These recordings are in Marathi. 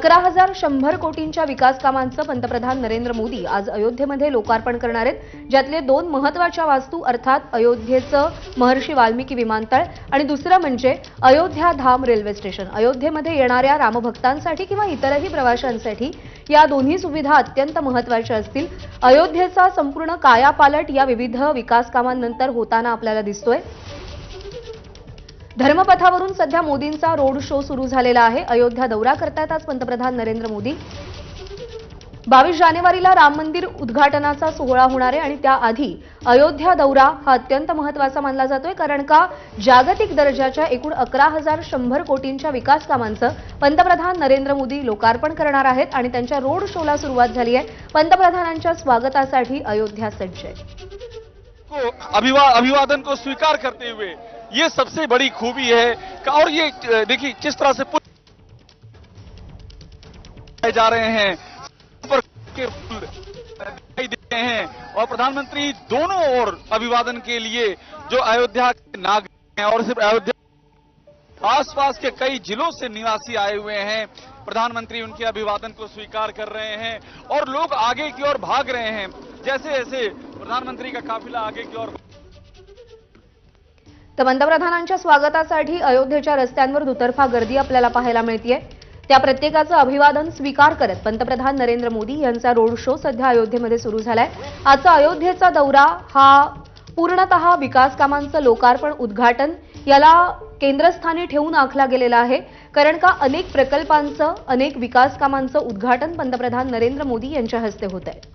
11,100 कोटींच्या विकास कामांचं पंतप्रधान नरेंद्र मोदी आज अयोध्येमध्ये लोकार्पण करणार आहेत। ज्यातले दोन महत्त्वाच्या वास्तू अर्थात अयोध्येचं महर्षी वाल्मिकी विमानतळ आणि दुसरं म्हणजे अयोध्या धाम रेल्वे स्टेशन। अयोध्येमध्ये येणाऱ्या रामभक्तांसाठी किंवा इतरही प्रवाशांसाठी या दोन्ही सुविधा अत्यंत महत्त्वाच्या असतील। अयोध्येचा संपूर्ण कायापालट या विविध विकास कामांनंतर होताना आपल्याला दिसतोय। धर्मपथावरून सध्या मोदींचा रोड शो सुरू झालेला आहे। अयोध्या दौरा करतायत आज पंतप्रधान नरेंद्र मोदी। 22 जानेवारीला राम मंदिर उद्घाटनाचा सोहळा होणार आहे आणि त्याआधी अयोध्या दौरा हा अत्यंत महत्त्वाचा मानला जातोय, कारण का जागतिक दर्जाच्या एकूण 11,100 कोटींच्या विकास कामांचं पंतप्रधान नरेंद्र मोदी लोकार्पण करणार आहेत आणि त्यांच्या रोड शोला सुरुवात झाली आहे। पंतप्रधानांच्या स्वागतासाठी अयोध्या सज्ज आहे। अभिवादन को स्वीकार करते हुए ये सबसे बड़ी खूबी है और ये देखिए किस तरह से जा रहे हैं के फूल दिखाई दे रहे हैं और प्रधानमंत्री दोनों ओर अभिवादन के लिए जो अयोध्या के नागरिक हैं और सिर्फ अयोध्या आसपास के कई जिलों से निवासी आए हुए हैं। प्रधानमंत्री उनके अभिवादन को स्वीकार कर रहे हैं और लोग आगे की ओर भाग रहे हैं। जैसे जैसे प्रधानमंत्री का काफिला आगे की ओर तर पंतप्रधानांच्या स्वागतासाठी अयोध्येच्या रस्त्यांवर दुतर्फा गर्दी आपल्याला पाहायला मिळतेय। त्या प्रत्येकाचं अभिवादन स्वीकार करत पंतप्रधान नरेंद्र मोदी यांचा रोड शो सध्या अयोध्येमध्ये सुरू झालाय। आजचा अयोध्येचा दौरा हा पूर्णतः विकास कामांचं लोकार्पण उद्घाटन याला केंद्रस्थानी ठेवून आखला गेलेला आहे, कारण का अनेक प्रकल्पांचं अनेक विकास कामांचं उद्घाटन पंतप्रधान नरेंद्र मोदी यांच्या हस्ते होत आहे।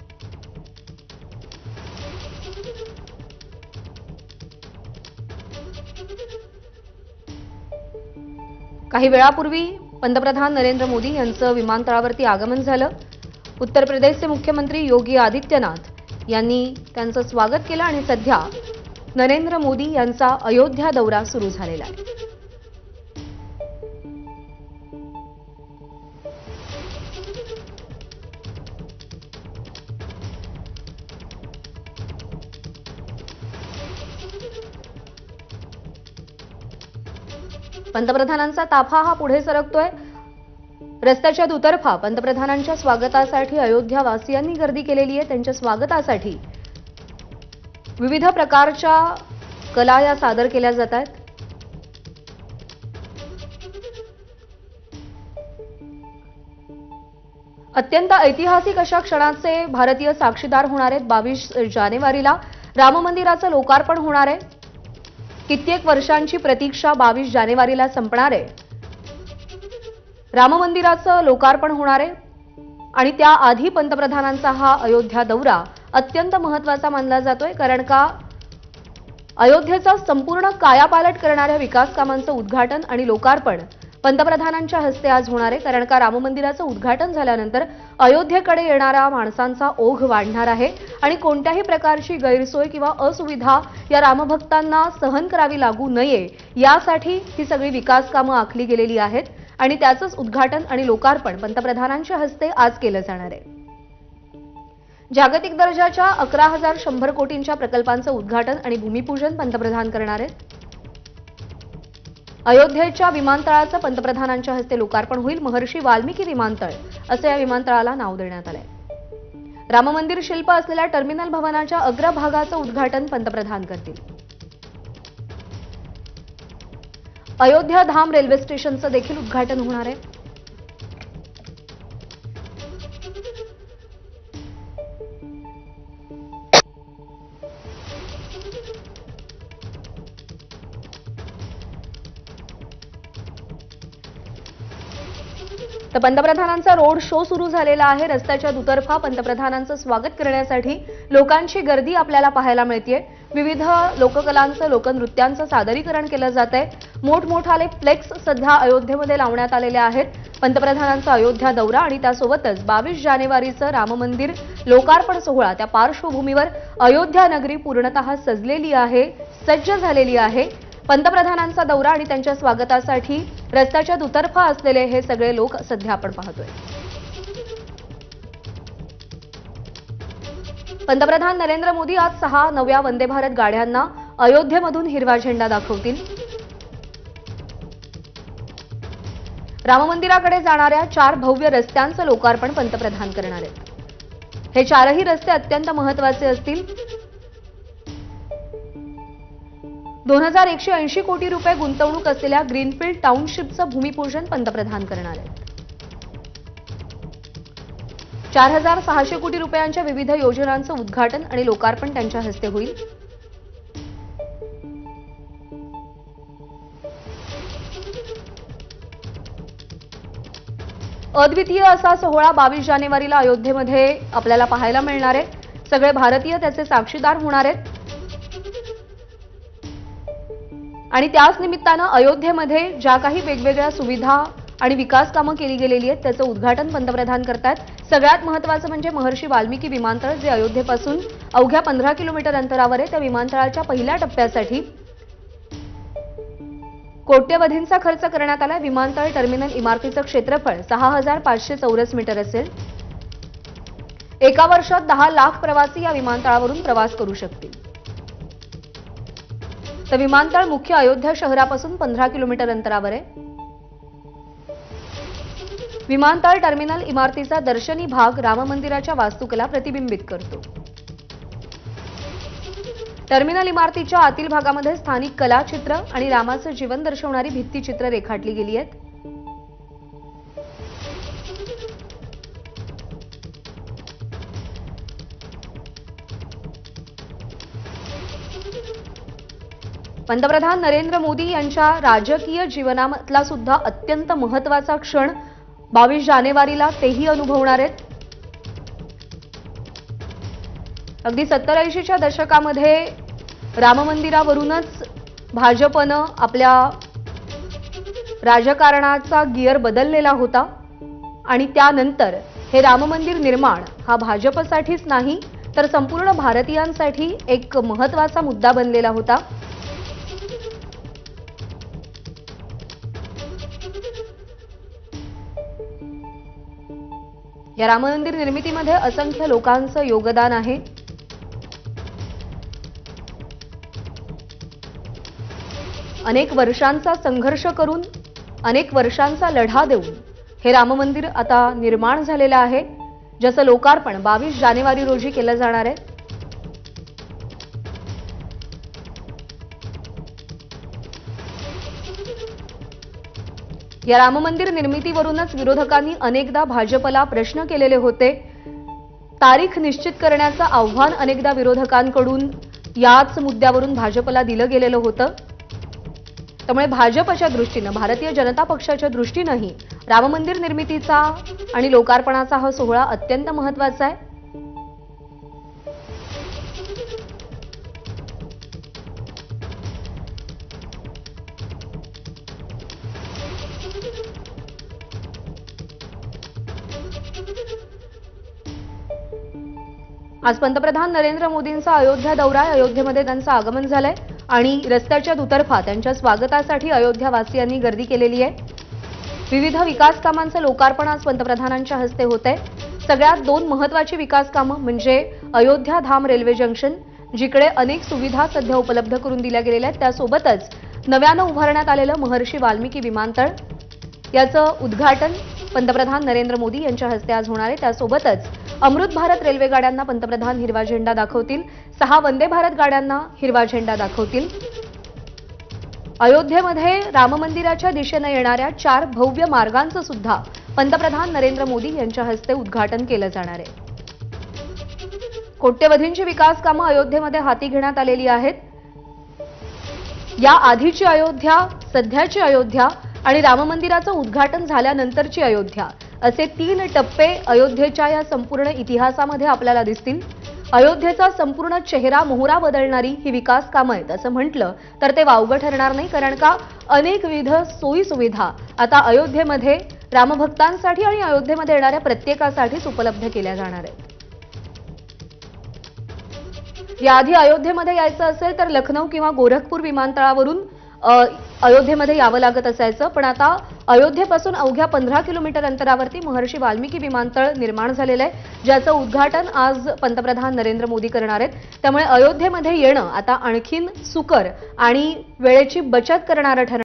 काही वेळापूर्वी पंतप्रधान नरेंद्र मोदी यांचं विमानतळावरती आगमन झालं। उत्तर प्रदेशचे मुख्यमंत्री योगी आदित्यनाथ यांनी त्यांचं स्वागत केलं आणि सध्या नरेंद्र मोदी यांचा अयोध्या दौरा सुरू झालेला आहे। पंतप्रधानांचा ताफा हा पुढे सरकतोय। रस्त्याच्या दुतर्फा पंतप्रधानांच्या स्वागतासाठी अयोध्या वासियांनी गर्दी केलेली आहे। त्यांच्या स्वागतासाठी विविध प्रकारच्या कला या सादर केल्या जात आहेत। अत्यंत ऐतिहासिक अशा क्षणाचे भारतीय साक्षीदार होणार आहेत। 22 जानेवारीला राम मंदिराचं लोकार्पण होणार आहे। कित्येक वर्षांची प्रतीक्षा 22 जानेवारीला संपणार आहे। राम मंदिराचं लोकार्पण होणार आहे आणि त्याआधी पंतप्रधानांचा हा अयोध्या दौरा अत्यंत महत्त्वाचा मानला जातोय, कारण का अयोध्येचा संपूर्ण कायापालट करणाऱ्या विकास कामांचं उद्घाटन आणि लोकार्पण पंतप्रधानांच्या हस्ते आज होणार आहे। कारण का राम मंदिराचं उद्घाटन झाल्यानंतर अयोध्येकडे येणाऱ्या माणसांचा ओघ वाढणार आहे आणि कोणत्याही प्रकारची गैरसोय किंवा असुविधा या रामभक्तांना सहन करावी लागू नये यासाठी ही सगळी विकास कामं आखली गेलेली आहेत आणि त्याचंच उद्घाटन आणि लोकार्पण पंतप्रधानांच्या हस्ते आज केलं जाणार आहे। जागतिक दर्जाच्या 11,100 कोटींच्या प्रकल्पांचं उद्घाटन आणि भूमिपूजन पंतप्रधान करणार आहेत। अयोध्येच्या विमानतळाचं पंतप्रधानांच्या हस्ते लोकार्पण होईल। महर्षी वाल्मिकी विमानतळ असं या विमानतळाला नाव देण्यात आलंय। राम मंदिर शिल्प असलेल्या टर्मिनल भवनाच्या अग्रभागाचं उद्घाटन पंतप्रधान करतील। अयोध्या धाम रेल्वे स्टेशनचं देखील उद्घाटन होणार आहे। तर पंतप्रधानांचा रोड शो सुरू झालेला आहे। रस्त्याच्या दुतर्फा पंतप्रधानांचं स्वागत करण्यासाठी लोकांची गर्दी आपल्याला पाहायला मिळतेय। विविध लोककलांचं लोकनृत्यांचं सादरीकरण केलं जात आहे। मोठमोठाले फ्लेक्स सध्या अयोध्येमध्ये लावण्यात आलेले आहेत। पंतप्रधानांचा अयोध्या दौरा आणि त्यासोबतच 22 जानेवारीचं राम मंदिर लोकार्पण सोहळा त्या पार्श्वभूमीवर अयोध्या नगरी पूर्णतः सजलेली आहे, सज्ज झालेली आहे। पंतप्रधानांचा दौरा आणि त्यांच्या स्वागतासाठी रस्त्याच्या दुतर्फा असलेले हे सगळे लोक सध्या आपण पाहतोय। पंतप्रधान नरेंद्र मोदी आज 6 नव्या वंदे भारत गाड्यांना अयोध्येमधून हिरवा झेंडा दाखवतील। राम मंदिराकडे जाणाऱ्या 4 भव्य रस्त्यांचं लोकार्पण पंतप्रधान करणार आहेत। हे 4ही रस्ते अत्यंत महत्त्वाचे असतील। 2180 कोटी रुपये गुंतवणूक असलेल्या ग्रीनफील्ड टाउनशिपचं भूमिपूजन पंतप्रधान करणार आहेत। 4600 कोटी रुपयांच्या विविध योजनांचं उद्घाटन आणि लोकार्पण त्यांच्या हस्ते होईल। अद्वितीय असा सोहळा 22 जानेवारीला अयोध्येमध्ये आपल्याला पाहायला मिळणार आहे। सगळे भारतीय त्याचे साक्षीदार होणार आहेत आणि त्याच निमित्तानं अयोध्येमध्ये ज्या काही वेगवेगळ्या सुविधा आणि विकास कामं केली गेलेली आहेत त्याचं उद्घाटन पंतप्रधान करतात। सगळ्यात महत्त्वाचं म्हणजे महर्षी वाल्मिकी विमानतळ जे अयोध्येपासून अवघ्या 15 किलोमीटर अंतरावर आहे। त्या विमानतळाच्या पहिल्या टप्प्यासाठी कोट्यवधींचा खर्च करण्यात आला। विमानतळ टर्मिनल इमारतीचं क्षेत्रफळ 6500 चौरस मीटर असेल। एका वर्षात 10 लाख प्रवासी या विमानतळावरून प्रवास करू शकतील। तर विमानतळ मुख्य अयोध्या शहरापासून 15 किलोमीटर अंतरावर आहे। विमानतळ टर्मिनल इमारतीचा दर्शनी भाग राम मंदिराच्या वास्तुकला प्रतिबिंबित करतो। टर्मिनल इमारतीच्या आतील भागामध्ये स्थानिक कलाचित्र आणि रामाचं जीवन दर्शवणारी भित्तिचित्र रेखाटली गेली आहेत। पंतप्रधान नरेंद्र मोदी यांच्या राजकीय जीवनातला सुद्धा अत्यंत महत्त्वाचा क्षण 22 जानेवारीला तेही अनुभवणार आहेत। अगदी 70-80च्या दशकामध्ये राम मंदिरावरूनच भाजपनं आपल्या राजकारणाचा गिअर बदललेला होता आणि त्यानंतर हे राम मंदिर निर्माण हा भाजपसाठीच नाही तर संपूर्ण भारतीयांसाठी एक महत्त्वाचा मुद्दा बनलेला होता। या राम मंदिर निर्मितीमध्ये असंख्य लोकांचं योगदान आहे। अनेक वर्षांचा संघर्ष करून अनेक वर्षांचा लढा देऊन हे राम मंदिर आता निर्माण झालेलं आहे, ज्याचं लोकार्पण 22 जानेवारी रोजी केलं जाणार आहे। या राम मंदिर निर्मितीवरूनच विरोधकांनी अनेकदा भाजपला प्रश्न केलेले होते। तारीख निश्चित करण्याचं आव्हान अनेकदा विरोधकांकडून याच मुद्द्यावरून भाजपला दिलं गेलेलं होतं। त्यामुळे भाजपच्या दृष्टीनं भारतीय जनता पक्षाच्या दृष्टीनंही राम मंदिर निर्मितीचा आणि लोकार्पणाचा हा सोहळा अत्यंत महत्त्वाचा आहे। आज पंतप्रधान नरेंद्र मोदींचा अयोध्या दौरा आहे। अयोध्येमध्ये त्यांचं आगमन झालंय आणि रस्त्याच्या दुतर्फा त्यांच्या स्वागतासाठी अयोध्यावासियांनी गर्दी केलेली आहे। विविध विकास कामांचं लोकार्पण आज पंतप्रधानांच्या हस्ते होतंय। सगळ्यात 2 महत्त्वाची विकास कामं म्हणजे अयोध्या धाम रेल्वे जंक्शन जिकडे अनेक सुविधा सध्या उपलब्ध करून दिल्या गेलेल्या आहेत, त्यासोबतच नव्यानं उभारण्यात आलेलं महर्षी वाल्मिकी विमानतळ याचं उद्घाटन पंतप्रधान नरेंद्र मोदी यांच्या हस्ते आज होणार आहे। त्यासोबतच अमृत भारत रेल्वे गाड्यांना पंतप्रधान हिरवा झेंडा दाखवतील। 6 वंदे भारत गाड्यांना हिरवा झेंडा दाखवतील। अयोध्येमध्ये राम मंदिराच्या दिशेने येणाऱ्या 4 भव्य मार्गांचं सुद्धा पंतप्रधान नरेंद्र मोदी यांच्या हस्ते उद्घाटन केलं जाणार आहे। कोट्यवधींची विकास कामं अयोध्येमध्ये हाती घेण्यात आलेली आहेत। या आधीची अयोध्या, सध्याची अयोध्या आणि राम मंदिराचं उद्घाटन झाल्यानंतरची अयोध्या असे 3 टप्पे अयोध्येच्या या संपूर्ण इतिहासामध्ये आपल्याला दिसतील। अयोध्येचा संपूर्ण चेहरा मोहरा बदलणारी ही विकास कामं आहेत असं म्हटलं तर ते वावगं ठरणार नाही, कारण का अनेक विविध सोयी सुविधा आता अयोध्येमध्ये रामभक्तांसाठी आणि अयोध्येमध्ये येणाऱ्या प्रत्येकासाठीच उपलब्ध केल्या जाणार आहेत। याआधी अयोध्येमध्ये यायचं असेल तर लखनौ किंवा गोरखपूर विमानतळावरून अयोध्येमध्ये यावं लागत असायचं, पण आता अयोध्येपासून अवघ्या 15 किलोमीटर अंतरावरती महर्षी वाल्मिकी विमानतळ निर्माण झालेलं आहे, ज्याचं उद्घाटन आज पंतप्रधान नरेंद्र मोदी करणार आहेत। त्यामुळे अयोध्येमध्ये येणं आता आणखीन सुकर आणि वेळेची बचत करणारं ठरणार